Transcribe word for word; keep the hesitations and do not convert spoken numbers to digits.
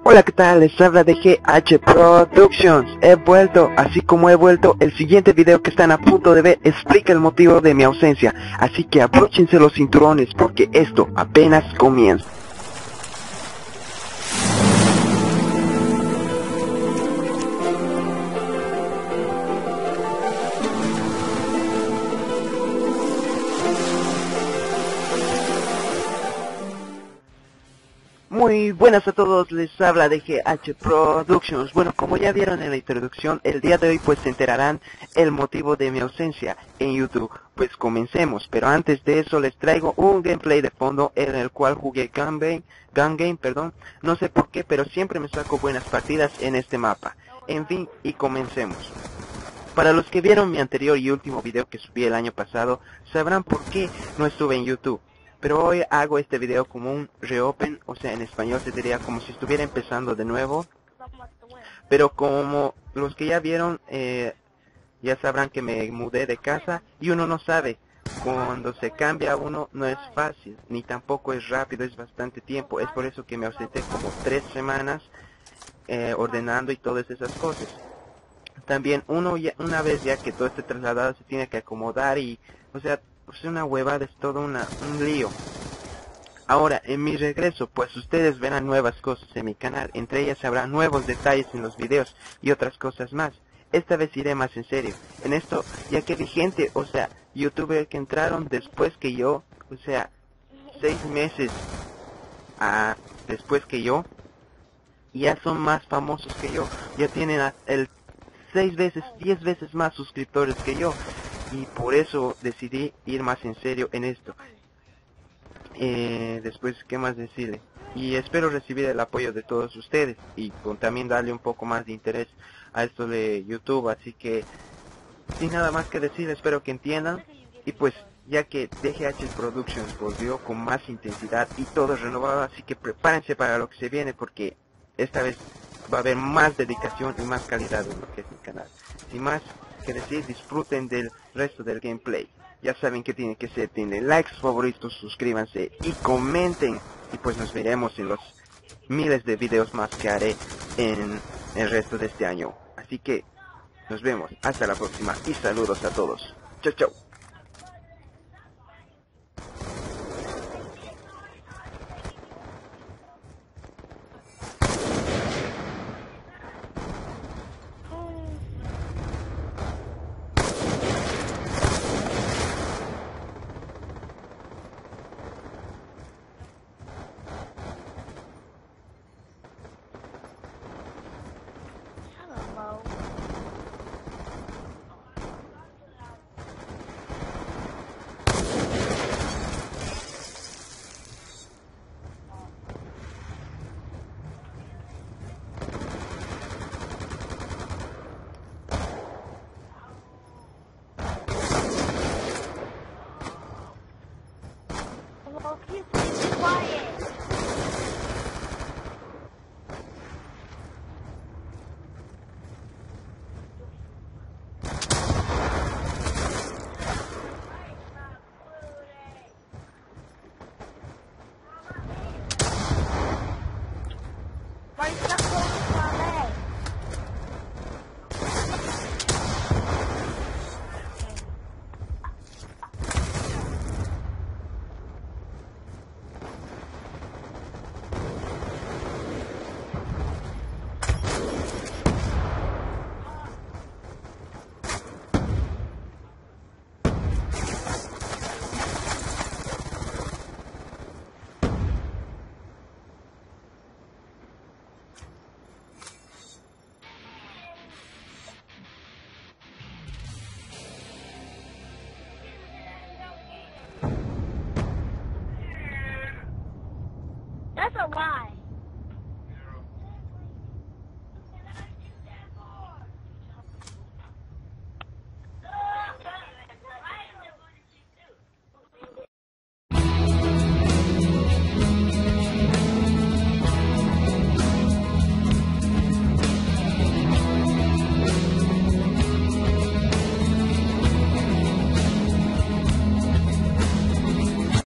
Hola, ¿qué tal? Les habla de G H Productions. He vuelto, así como he vuelto, el siguiente video que están a punto de ver explica el motivo de mi ausencia. Así que abróchense los cinturones porque esto apenas comienza. Muy buenas a todos, les habla de G H Productions. Bueno, como ya vieron en la introducción, el día de hoy pues se enterarán el motivo de mi ausencia en YouTube. Pues comencemos, pero antes de eso les traigo un gameplay de fondo en el cual jugué Gun Game, Gun Game, perdón. No sé por qué, pero siempre me saco buenas partidas en este mapa. En fin, y comencemos. Para los que vieron mi anterior y último video que subí el año pasado, sabrán por qué no estuve en YouTube. Pero hoy hago este video como un reopen, o sea, en español se diría como si estuviera empezando de nuevo. Pero como los que ya vieron, eh, ya sabrán que me mudé de casa y uno no sabe. Cuando se cambia uno no es fácil, ni tampoco es rápido, es bastante tiempo. Es por eso que me ausenté como tres semanas eh, ordenando y todas esas cosas. También uno ya, una vez ya que todo esté trasladado se tiene que acomodar y, o sea, es una huevada, es todo una, un lío. Ahora, en mi regreso, pues ustedes verán nuevas cosas en mi canal, entre ellas habrá nuevos detalles en los videos y otras cosas más. Esta vez iré más en serio en esto, ya que vi gente, o sea, youtubers que entraron después que yo, o sea, seis meses a, después que yo, y ya son más famosos que yo, ya tienen a, el seis veces, diez veces más suscriptores que yo, y por eso decidí ir más en serio en esto. Eh, después, ¿qué más decirle? Y espero recibir el apoyo de todos ustedes y con, también darle un poco más de interés a esto de YouTube, así que sin nada más que decir, espero que entiendan. Y pues, ya que D G H Productions volvió con más intensidad y todo renovado, así que prepárense para lo que se viene porque esta vez va a haber más dedicación y más calidad en lo que es mi canal. Sin más que decir, disfruten del resto del gameplay. Ya saben que tienen que ser, tienen likes, favoritos, suscríbanse y comenten. Y pues nos veremos en los miles de videos más que haré en el resto de este año. Así que nos vemos, hasta la próxima y saludos a todos. Chau chau. Well, please be quiet. Why are you not going to my leg? That's a lie.